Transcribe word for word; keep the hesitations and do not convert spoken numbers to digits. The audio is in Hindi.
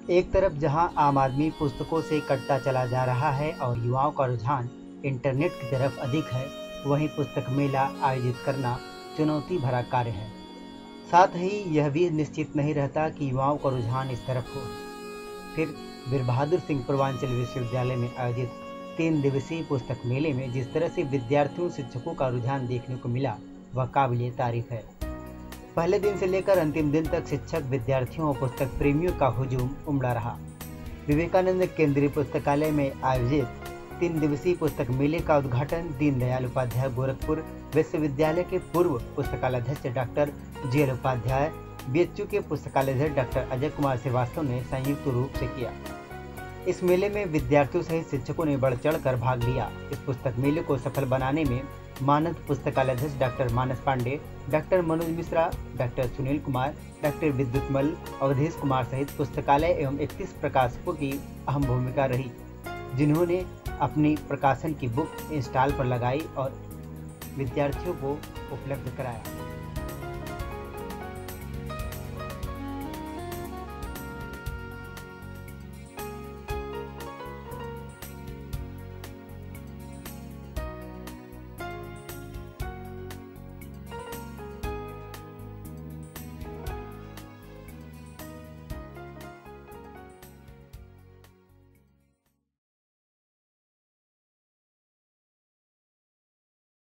एक तरफ जहां आम आदमी पुस्तकों से कटता चला जा रहा है और युवाओं का रुझान इंटरनेट की तरफ अधिक है, वहीं पुस्तक मेला आयोजित करना चुनौती भरा कार्य है। साथ ही यह भी निश्चित नहीं रहता कि युवाओं का रुझान इस तरफ हो। फिर वीर बहादुर सिंह पूर्वांचल विश्वविद्यालय में आयोजित तीन दिवसीय पुस्तक मेले में जिस तरह से विद्यार्थियों शिक्षकों का रुझान देखने को मिला, वह काबिले तारीफ है। पहले दिन से लेकर अंतिम दिन तक शिक्षक, विद्यार्थियों और पुस्तक प्रेमियों का हुजूम उमड़ा रहा। विवेकानंद केंद्रीय पुस्तकालय में आयोजित तीन दिवसीय पुस्तक मेले का उद्घाटन दीनदयाल उपाध्याय गोरखपुर विश्वविद्यालय के पूर्व पुस्तकालयाध्यक्ष doctor G L Upadhyay, B H U के पुस्तकालयाध्यक्ष डॉक्टर अजय कुमार श्रीवास्तव ने संयुक्त रूप से किया। इस मेले में विद्यार्थियों सहित शिक्षकों ने बढ़ चढ़ कर भाग लिया। इस पुस्तक मेले को सफल बनाने में मानद पुस्तकालयाध्यक्ष doctor Manas Pandey, doctor Manoj Mishra, doctor Sunil Kumar, doctor Vidyut Mal, Awadhesh Kumar सहित पुस्तकालय एवं इकतीस प्रकाशकों की अहम भूमिका रही, जिन्होंने अपनी प्रकाशन की बुक स्टॉल पर लगाई और विद्यार्थियों को उपलब्ध कराया।